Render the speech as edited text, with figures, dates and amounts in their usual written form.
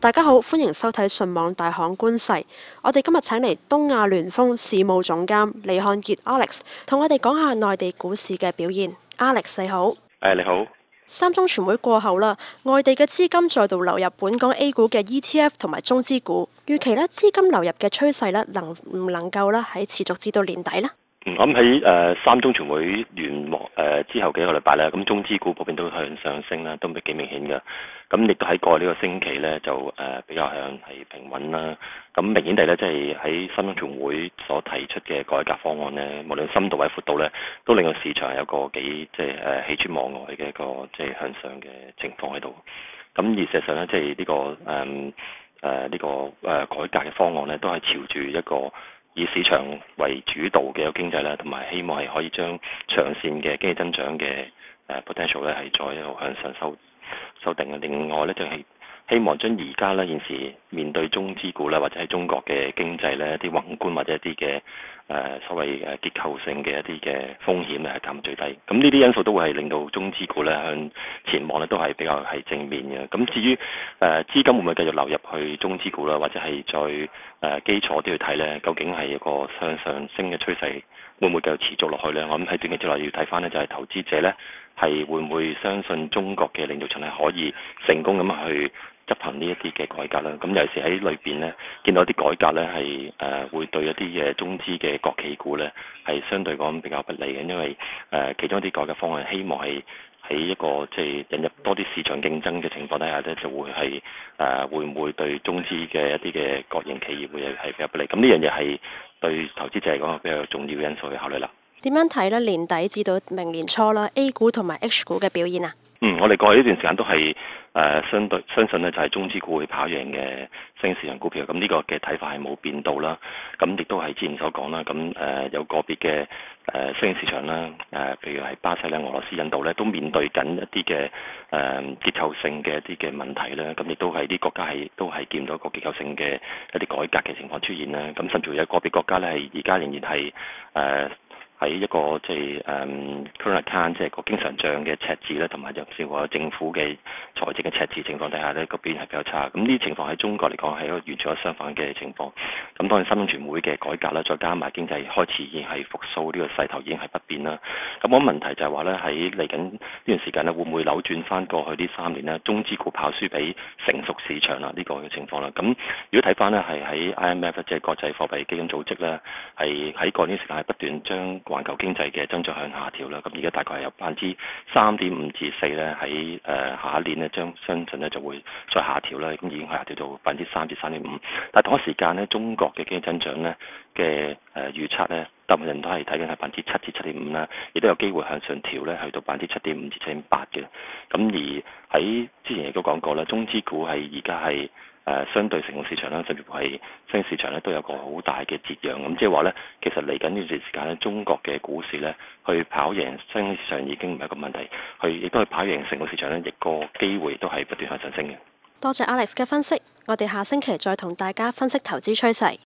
大家好，歡迎收睇順網大行觀勢。我哋今日請嚟東亞聯豐事務總監李漢傑 Alex， 同我哋講下內地股市嘅表現。Alex 你好。 你好。 三中全會過後啦，外地嘅資金再度流入本港 A 股嘅 ETF 同埋中資股，預期呢資金流入嘅趨勢呢，能唔能夠呢喺持續至到年底呢？ 我諗喺三中全會完幕之後幾個禮拜咧，咁中資股普遍都向上升啦，都幾明顯嘅。咁亦都喺過去呢個星期咧，就比較向係平穩啦。咁明顯地咧，即係喺三中全會所提出嘅改革方案咧，無論深度或者闊度咧，都令到市場有個幾即係喜出望外嘅一個即係向上嘅情況喺度。咁而事實上咧，即係呢個改革嘅方案咧，都係朝住一個以市場為主導嘅一個經濟啦，同埋希望係可以將長線嘅經濟增長嘅potential 咧係再一路向上修訂嘅。另外咧就係希望將而家咧現時面對中資股啦，或者係中國嘅經濟咧一啲宏觀或者一啲嘅所謂結構性嘅一啲嘅風險咧係減最低。咁呢啲因素都會係令到中資股咧向前望咧都係比較係正面嘅。咁至於資金會唔會繼續流入去中資股啦，或者係再基礎啲去睇咧，究竟係一個向上升嘅趨勢會唔會繼續持續落去咧？我諗喺短期之內要睇翻咧，就係投資者咧係會唔會相信中國嘅領導層係可以成功咁去執行呢一啲嘅改革啦。咁尤其是喺裏邊咧，見到啲改革咧係會對一啲嘅中資嘅國企股咧係相對講比較不利嘅，因為其中一啲改革方案希望係喺一個即係引入多啲市場競爭嘅情況底下咧，就會係會唔會對中資嘅一啲嘅國營企業會係比較不利？咁呢樣嘢係對投資者嚟講比較重要嘅因素去考慮啦。 點樣睇呢？年底至到明年初啦 ，A 股同埋 H 股嘅表現啊？ 我哋過去呢段時間都係相信呢就係中資股會跑贏嘅新興市場股票，咁呢個嘅睇法係冇變到啦。咁亦都係之前所講啦，咁有個別嘅新興市場啦，譬如係巴西咧、俄羅斯、印度咧，都面對緊一啲嘅結構性嘅一啲嘅問題啦。咁亦都係啲國家都係見到一個結構性嘅一啲改革嘅情況出現啦。咁甚至有個別國家咧係而家仍然係喺一個即係current account 即係個經常帳嘅赤字咧，同埋有少話政府嘅財政嘅赤字情況底下咧，個表現係比較差。咁呢啲情況喺中國嚟講係一個完全相反嘅情況。咁當然三中全會嘅改革啦，再加埋經濟開始已經係復甦，呢個勢頭已經係不變啦。咁我問題就係話咧，喺嚟緊呢段時間咧，會唔會扭轉翻過去呢3年咧，中資股跑輸俾成熟市場啦呢個嘅情況啦？咁如果睇翻咧，係喺 IMF 即係國際貨幣基金組織咧，係喺過年時間係不斷將環球經濟嘅增長向下調啦，咁而家大概係由3.5%至4%咧，喺下一年咧相信咧就會再下調啦，咁已經係下調到3%至3.5%。但係同一時間咧，中國嘅經濟增長咧嘅預測咧，大部分人都係睇緊係7%至7.5%啦，亦都有機會向上調咧，去到7.5%至7.8%嘅。咁而喺之前亦都講過啦，中資股係而家係相對成個市場啦，甚至乎係新市場咧都有個好大嘅折讓。咁即係話咧，其實嚟緊呢段時間咧，中國嘅股市咧去跑贏新市場已經唔係一個問題，亦都係跑贏成個市場咧，亦個機會都係不斷向上升嘅。 多謝 Alex 嘅分析，我哋下星期再同大家分析投資趨勢。